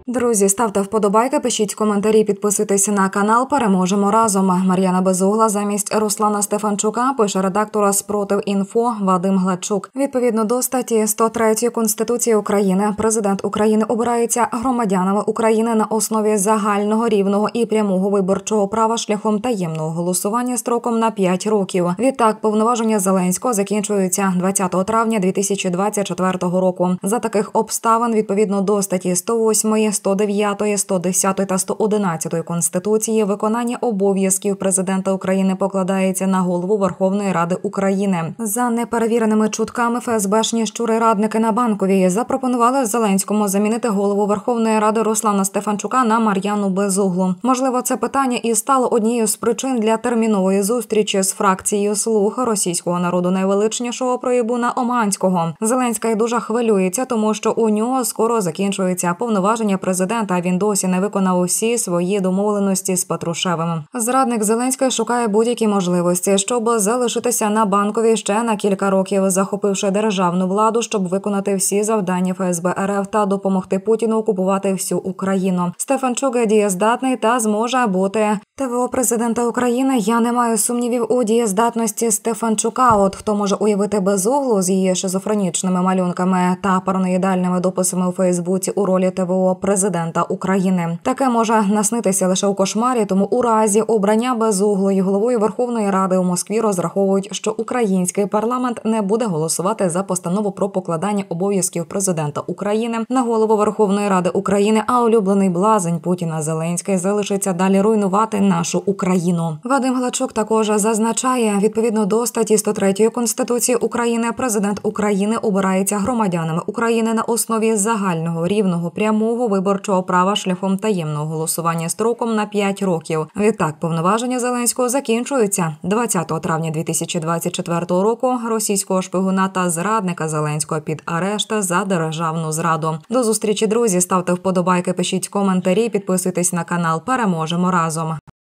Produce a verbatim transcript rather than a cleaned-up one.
Друзі, ставте вподобайки, пишіть коментарі, підписуйтесь на канал. Переможемо разом. Мар'яна Безугла замість Руслана Стефанчука, пише редактор «Спротив.Інфо» Вадим Гладчук. Відповідно до статті сто третьої Конституції України, президент України обирається громадянами України на основі загального, рівного і прямого виборчого права шляхом таємного голосування строком на п'ять років. Відтак, повноваження Зеленського закінчуються двадцятого травня дві тисячі двадцять четвертого року. За таких обставин, відповідно до статті сто восьмої, сто дев'ятої, сто десятої та сто одинадцятої Конституції, виконання обов'язків президента України покладається на голову Верховної Ради України. За неперевіреними чутками ФСБшні щури-радники на Банковій запропонували Зеленському замінити голову Верховної Ради Руслана Стефанчука на Мар'яну Безуглу. Можливо, це питання і стало однією з причин для термінової зустрічі з фракцією «Слуг» російського народу найвеличнішого прояву на Оманського. Зеленський дуже хвилюється, тому що у нього скоро закінчується повноваження президента, а він досі не виконав усі свої домовленості з Патрушевим. Зрадник Зеленський шукає будь-які можливості, щоб залишитися на Банковій ще на кілька років, захопивши державну владу, щоб виконати всі завдання ФСБ РФ та допомогти Путіну окупувати всю Україну. Стефанчук дієздатний та зможе бути ТВО президента України. Я не маю сумнівів у дієздатності Стефанчука. От хто може уявити Безуглу з її шизофренічними малюнками та параноїдальними дописами у Фейсбуці у ролі ТВО президента України. Таке може наснитися лише у кошмарі, тому у разі обрання Безуглої головою Верховної Ради у Москві розраховують, що український парламент не буде голосувати за постанову про покладання обов'язків президента України на голову Верховної Ради України, а улюблений блазень Путіна Зеленський залишиться далі руйнувати нашу Україну. Вадим Гладчук також зазначає, відповідно до статті сто третьої Конституції України, президент України обирається громадянами України на основі загального, рівного, прямого виборчого права шляхом таємного голосування строком на п'ять років. Відтак, повноваження Зеленського закінчуються двадцятого травня дві тисячі двадцять четвертого року. Російського шпигуна та зрадника Зеленського під арешт за державну зраду. До зустрічі, друзі. Ставте вподобайки, пишіть коментарі, підписуйтесь на канал. Переможемо разом.